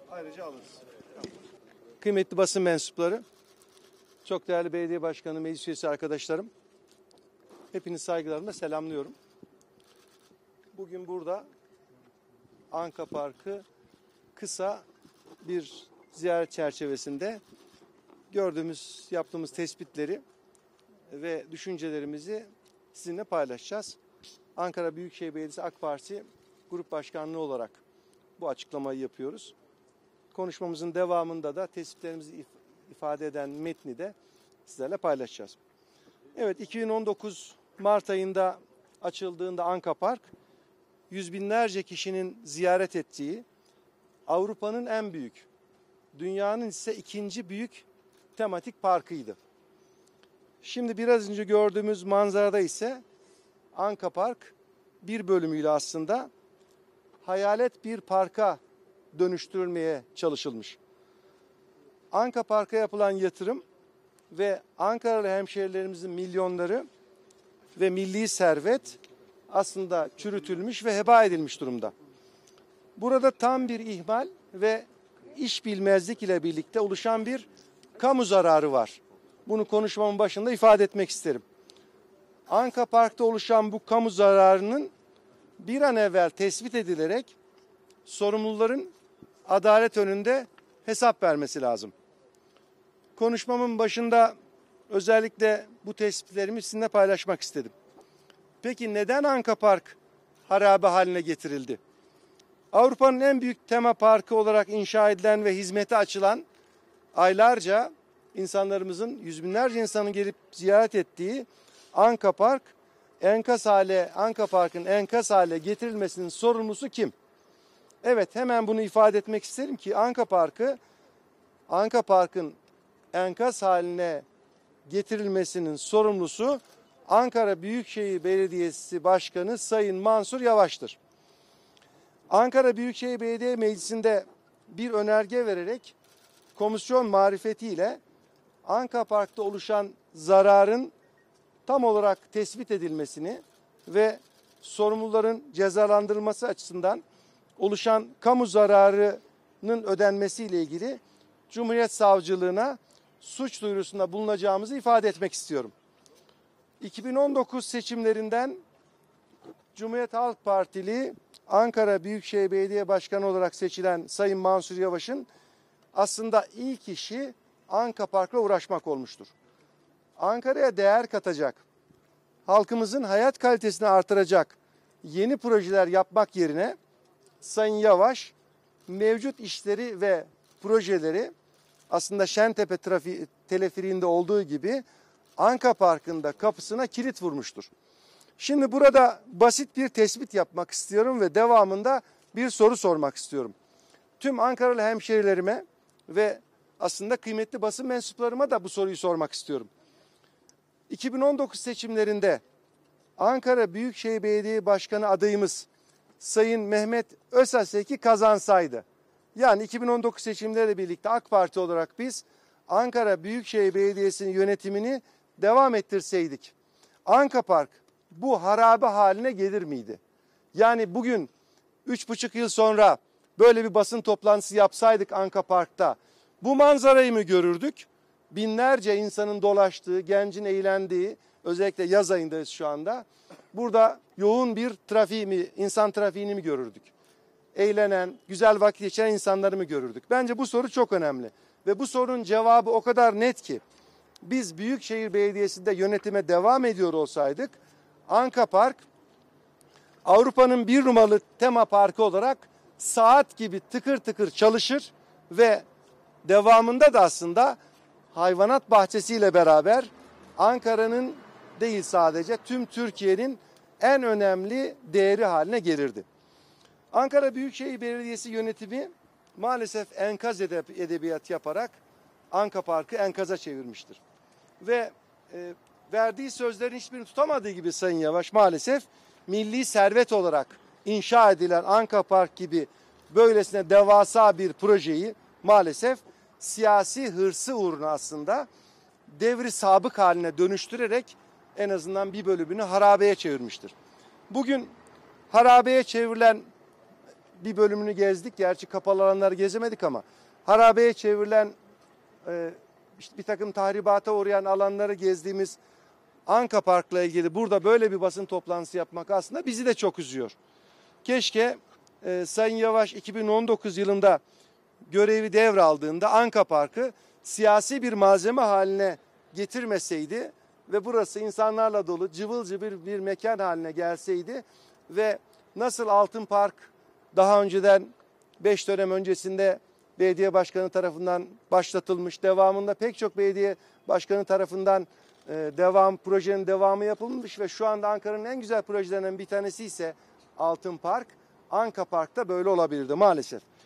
ayrıca alırız. Kıymetli basın mensupları, çok değerli belediye başkanı, meclis üyesi arkadaşlarım, hepinizi saygılarımla selamlıyorum. Bugün burada Anka Parkı kısa bir ziyaret çerçevesinde yaptığımız tespitleri ve düşüncelerimizi sizinle paylaşacağız. Ankara Büyükşehir Belediyesi AK Parti Grup Başkanlığı olarak bu açıklamayı yapıyoruz. Konuşmamızın devamında da tespitlerimizi ifade eden metni de sizlerle paylaşacağız. Evet, 2019 Mart ayında açıldığında Anka Park, yüz binlerce kişinin ziyaret ettiği, Avrupa'nın en büyük, dünyanın ise ikinci büyük tematik parkıydı. Şimdi biraz önce gördüğümüz manzarada ise Anka Park bir bölümüyle aslında hayalet bir parka dönüştürülmeye çalışılmış. Anka Park'a yapılan yatırım ve Ankaralı hemşehrilerimizin milyonları ve milli servet aslında çürütülmüş ve heba edilmiş durumda. Burada tam bir ihmal ve iş bilmezlik ile birlikte oluşan bir kamu zararı var. Bunu konuşmamın başında ifade etmek isterim. Anka Park'ta oluşan bu kamu zararının bir an evvel tespit edilerek sorumluların adalet önünde hesap vermesi lazım. Konuşmamın başında özellikle bu tespitlerimi sizinle paylaşmak istedim. Peki neden Anka Park harabe haline getirildi? Avrupa'nın en büyük tema parkı olarak inşa edilen ve hizmete açılan, aylarca insanlarımızın, yüz binlerce insanın gelip ziyaret ettiği Anka Park, Anka Park'ın enkaz hale getirilmesinin sorumlusu kim? Evet, hemen bunu ifade etmek isterim ki Anka Park'ın enkaz haline getirilmesinin sorumlusu Ankara Büyükşehir Belediyesi Başkanı Sayın Mansur Yavaş'tır. Ankara Büyükşehir Belediye Meclisi'nde bir önerge vererek komisyon marifetiyle Anka Park'ta oluşan zararın tam olarak tespit edilmesini ve sorumluların cezalandırılması açısından oluşan kamu zararının ödenmesiyle ilgili Cumhuriyet Savcılığına suç duyurusunda bulunacağımızı ifade etmek istiyorum. 2019 seçimlerinden Cumhuriyet Halk Partili Ankara Büyükşehir Belediye Başkanı olarak seçilen Sayın Mansur Yavaş'ın aslında ilk işi Anka Park'la uğraşmak olmuştur. Ankara'ya değer katacak, halkımızın hayat kalitesini artıracak yeni projeler yapmak yerine Sayın Yavaş mevcut işleri ve projeleri aslında Şentepe teleferiğinde olduğu gibi Anka Park'ın da kapısına kilit vurmuştur. Şimdi burada basit bir tespit yapmak istiyorum ve devamında bir soru sormak istiyorum. Tüm Ankaralı hemşehrilerime ve aslında kıymetli basın mensuplarıma da bu soruyu sormak istiyorum. 2019 seçimlerinde Ankara Büyükşehir Belediye Başkanı adayımız Sayın Mehmet Özaseki kazansaydı, yani 2019 seçimleriyle birlikte AK Parti olarak biz Ankara Büyükşehir Belediyesi'nin yönetimini devam ettirseydik, Anka Park bu harabe haline gelir miydi? Yani bugün 3,5 yıl sonra böyle bir basın toplantısı yapsaydık Anka Park'ta bu manzarayı mı görürdük? Binlerce insanın dolaştığı, gencin eğlendiği, özellikle yaz ayındayız şu anda. Burada yoğun bir insan trafiğini mi görürdük? Eğlenen, güzel vakit geçiren insanları mı görürdük? Bence bu soru çok önemli. Ve bu sorunun cevabı o kadar net ki biz Büyükşehir Belediyesi'nde yönetime devam ediyor olsaydık Anka Park Avrupa'nın bir numaralı tema parkı olarak saat gibi tıkır tıkır çalışır ve devamında da aslında hayvanat bahçesiyle beraber Ankara'nın değil sadece tüm Türkiye'nin en önemli değeri haline gelirdi. Ankara Büyükşehir Belediyesi yönetimi maalesef enkaz edebiyat yaparak Anka Park'ı enkaza çevirmiştir. Ve verdiği sözlerin hiçbirini tutamadığı gibi Sayın Yavaş maalesef milli servet olarak inşa edilen Anka Park gibi böylesine devasa bir projeyi maalesef siyasi hırsı uğruna aslında devri sabık haline dönüştürerek en azından bir bölümünü harabeye çevirmiştir. Bugün harabeye çevrilen bir bölümünü gezdik. Gerçi kapalı alanları gezemedik ama harabeye çevrilen işte bir takım tahribata uğrayan alanları gezdiğimiz Anka Park'la ilgili burada böyle bir basın toplantısı yapmak aslında bizi de çok üzüyor. Keşke Sayın Yavaş 2019 yılında görevi devraldığında Anka Park'ı siyasi bir malzeme haline getirmeseydi ve burası insanlarla dolu cıvıl cıvıl bir mekan haline gelseydi ve nasıl Altın Park daha önceden 5 dönem öncesinde belediye başkanı tarafından başlatılmış, devamında pek çok belediye başkanı tarafından projenin devamı yapılmış ve şu anda Ankara'nın en güzel projelerinden bir tanesi ise Altın Park. Anka Park'ta böyle olabilirdi maalesef.